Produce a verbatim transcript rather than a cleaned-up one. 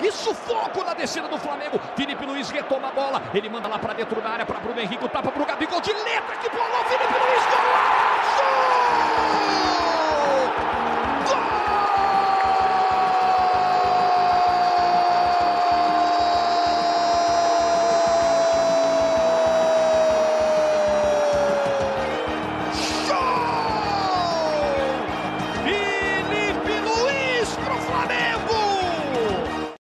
e sufoco na descida do Flamengo. Felipe Luiz retoma a bola, ele manda lá para dentro da área para Bruno Henrique, tapa para o Gabigol de letra.